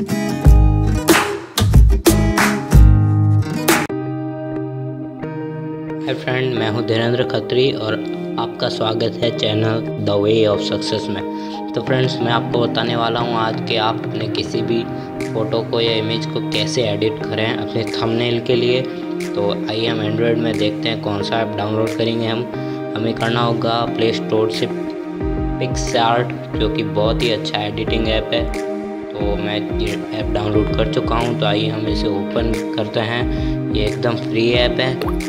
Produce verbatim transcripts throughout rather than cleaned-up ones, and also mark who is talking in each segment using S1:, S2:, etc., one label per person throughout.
S1: Hi friend, मैं हूं धीरेन्द्र खत्री और आपका स्वागत है channel the way of success में। तो फ्रेंड्स, मैं आपको बताने वाला हूं आज कि आप अपने किसी भी फ़ोटो को या इमेज को कैसे एडिट करें अपने थंबनेल के लिए। तो आइए हम एंड्रॉयड में देखते हैं कौन सा ऐप डाउनलोड करेंगे। हम हमें करना होगा प्ले स्टोर से पिक्सआर्ट, जो कि बहुत ही अच्छा एडिटिंग ऐप है। तो मैं ये ऐप डाउनलोड कर चुका हूं। तो आइए हम इसे ओपन करते हैं। ये एकदम फ्री ऐप है।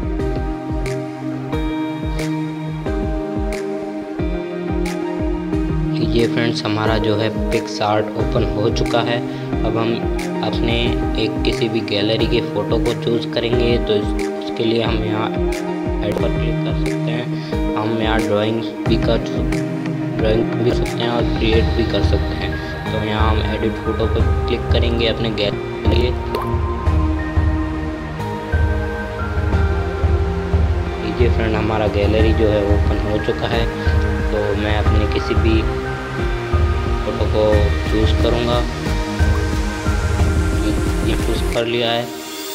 S1: ये फ्रेंड्स, हमारा जो है पिक्सआर्ट ओपन हो चुका है। अब हम अपने एक किसी भी गैलरी की फ़ोटो को चूज़ करेंगे। तो उसके लिए हम यहाँ ऐड पर क्लिक कर सकते हैं। हम यहाँ ड्राइंग भी कर ड्राइंग भी सकते हैं और क्रिएट भी कर सकते हैं। तो यहाँ हम एडिट फ़ोटो पर क्लिक करेंगे अपने गैलरी लिए। लीजिए फ्रेंड, हमारा गैलरी जो है ओपन हो चुका है। तो मैं अपने किसी भी फ़ोटो को चूज़ करूँगा। ये चूज़ कर लिया है।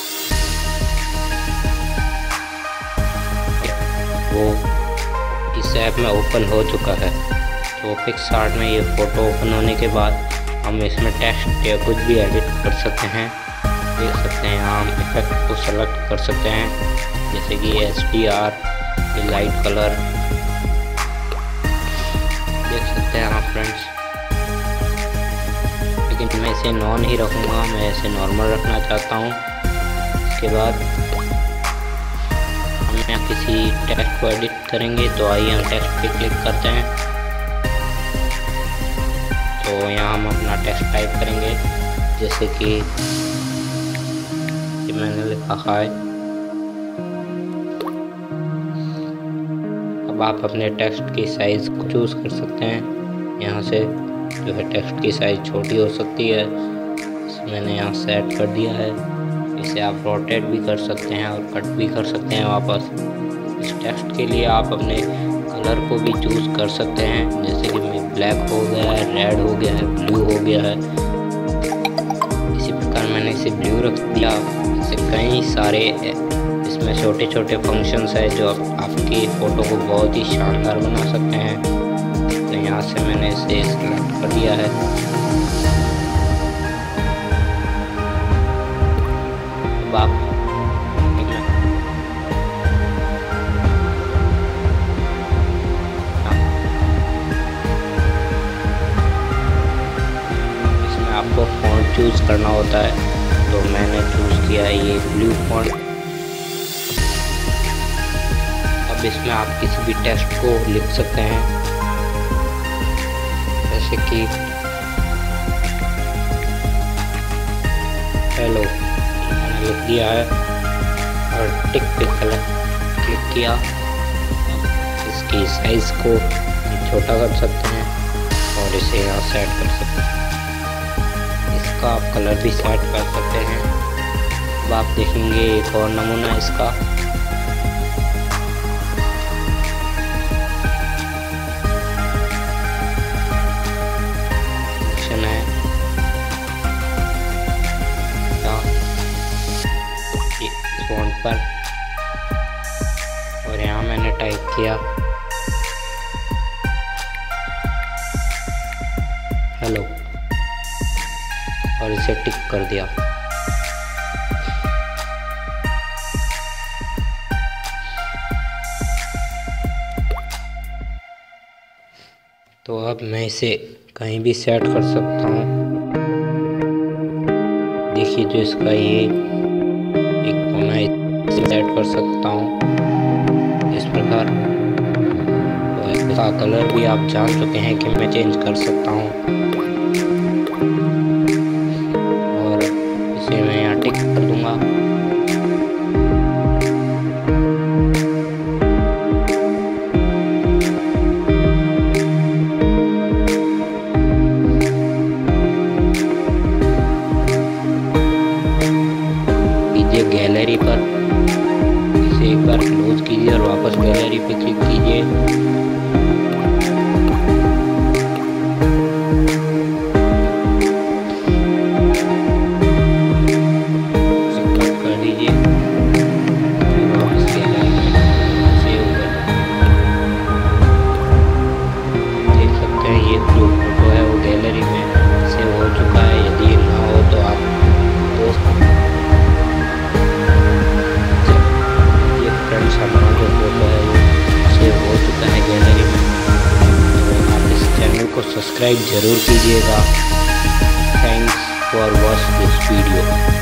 S1: वो इस ऐप में ओपन हो चुका है। तो पिक्सआर्ट में ये फ़ोटो ओपन होने के बाद हम इसमें टेक्स्ट या कुछ भी एडिट कर सकते हैं। देख सकते हैं यहाँ हम इफेक्ट को सेलेक्ट कर सकते हैं, जैसे कि S D R, light colour देख सकते हैं आप फ्रेंड्स। लेकिन मैं इसे नॉन ही रखूँगा, मैं इसे नॉर्मल रखना चाहता हूँ। इसके बाद हम यहाँ किसी टेक्स्ट को एडिट करेंगे। तो आइए हम टेक्स्ट पे क्लिक करते हैं। तो यहाँ हम अपना टेक्स्ट टाइप करेंगे, जैसे कि मैंने लिखा है। अब आप अपने टेक्स्ट की साइज़ को चूज़ कर सकते हैं। यहाँ से जो है टेक्स्ट की साइज़ छोटी हो सकती है। इसे मैंने यहाँ सेट कर दिया है। इसे आप रोटेट भी कर सकते हैं और कट भी कर सकते हैं वापस। इस टेक्स्ट के लिए आप अपने कलर को भी चूज़ कर सकते हैं, जैसे कि ब्लैक हो गया है, रेड हो गया है, ब्लू हो गया है। इसी प्रकार मैंने इसे ब्लू रख दिया। इसे कई सारे इसमें छोटे छोटे फंक्शंस है जो आप, आपकी फ़ोटो को बहुत ही शानदार बना सकते हैं। तो यहाँ से मैंने इसे सेलेक्ट कर दिया है। अब आप इसमें आपको फ़ॉन्ट चूज़ करना होता है। तो मैंने चूज़ किया है ये ब्लू फ़ॉन्ट। अब इसमें आप किसी भी टेक्स्ट को लिख सकते हैं, जैसे कि हेलो, मैंने लिख दिया है और टिक पे क्लिक किया। इसकी साइज़ को छोटा कर सकते हैं और इसे यहाँ सेट कर सकते हैं। इसका आप कलर भी सेट कर सकते हैं। अब आप देखेंगे एक और नमूना इसका। फ़ॉन्ट पर और यहाँ मैंने टाइप किया हेलो और इसे टिक कर दिया। तो अब मैं इसे कहीं भी सेट कर सकता हूँ। देखिए, जो इसका ये एक कोना इसे सेट कर सकता हूँ इस प्रकार। तो इसका कलर भी आप जान चुके हैं कि मैं चेंज कर सकता हूँ। और इसे मैं यहाँ टिक कर दूँगा। गैलरी पर इसे एक बार क्लोज कीजिए और वापस गैलरी पे क्लिक कीजिए। सब्सक्राइब ज़रूर कीजिएगा। Thanks for watch this video.